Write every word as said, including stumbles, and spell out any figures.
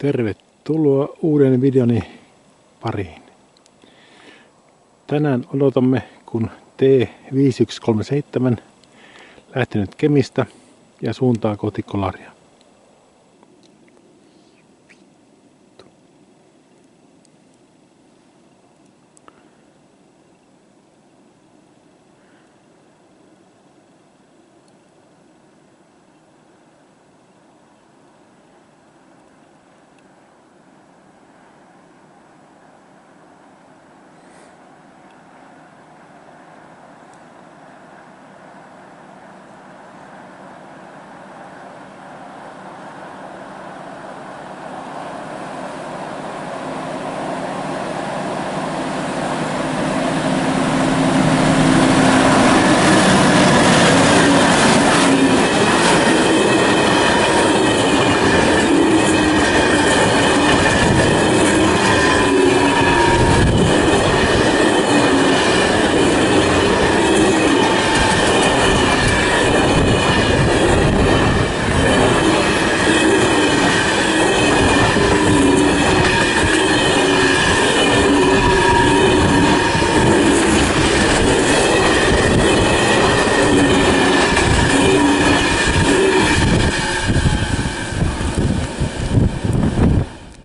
Tervetuloa uuden videoni pariin. Tänään odotamme, kun T viisi yksi kolme seitsemän lähtenyt Kemistä ja suuntaa kohti Kolaria.